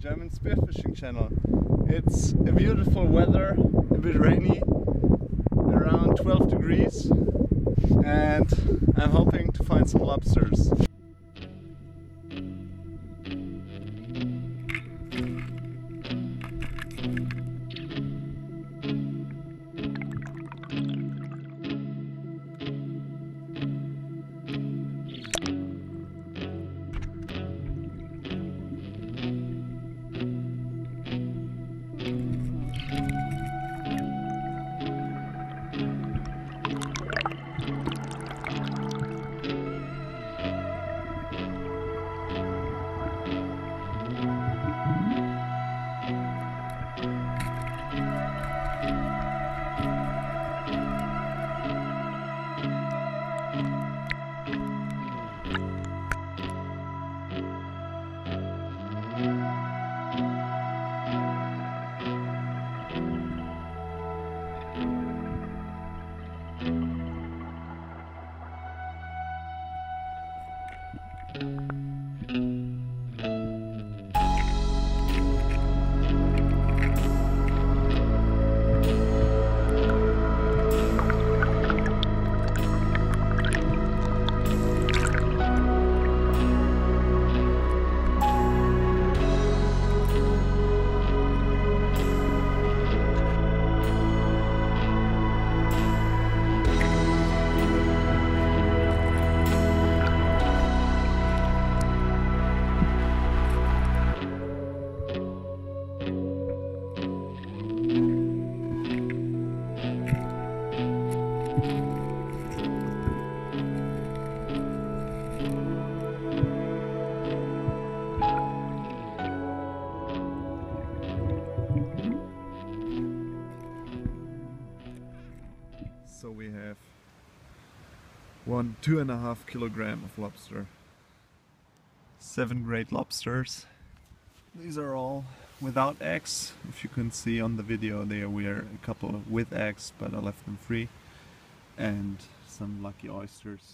German spearfishing channel. It's a beautiful weather, a bit rainy, around 12 degrees, and I'm hoping to find some lobsters. So we have 2.5 kilograms of lobster. 7 great lobsters. These are all without eggs. If you can see on the video, there were a couple with eggs, but I left them free. And some lucky oysters.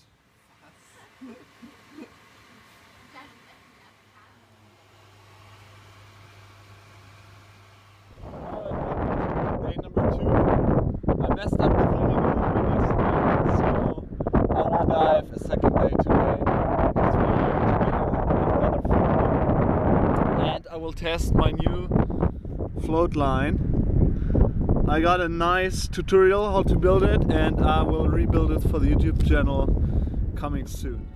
Day number 2. I messed up the filming a little bit yesterday, so I will dive a second day today. Because we are together with other filming. And I will test my new float line. I got a nice tutorial how to build it, and I will rebuild it for the YouTube channel coming soon.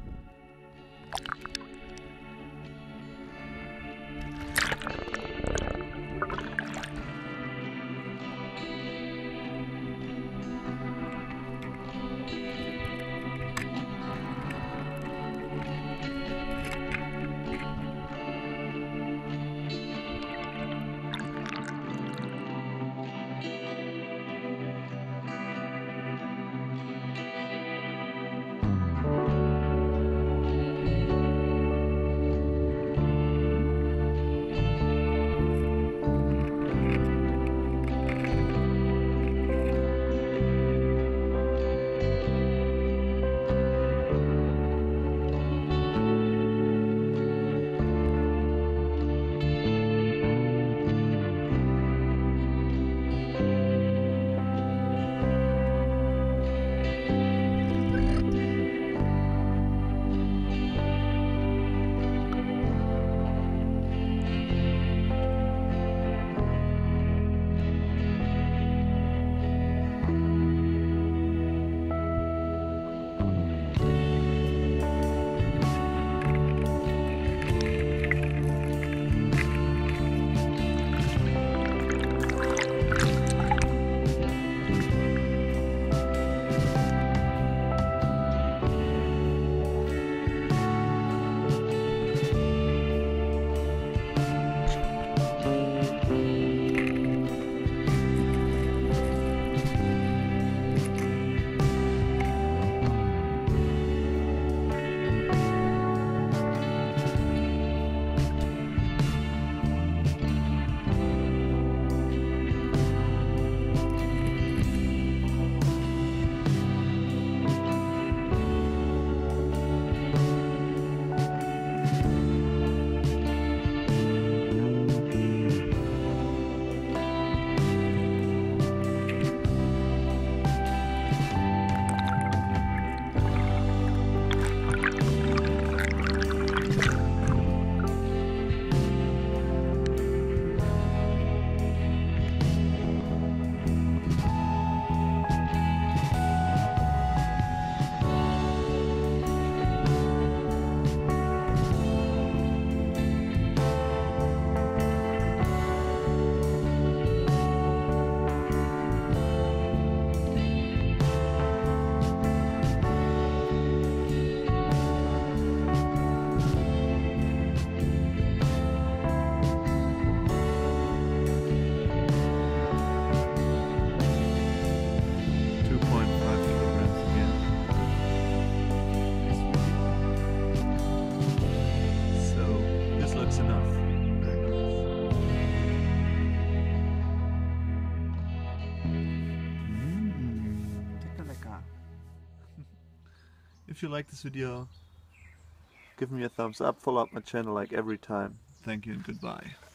enough. Lecker, lecker. If you like this video, give me a thumbs up, follow up my channel like every time. Thank you and goodbye.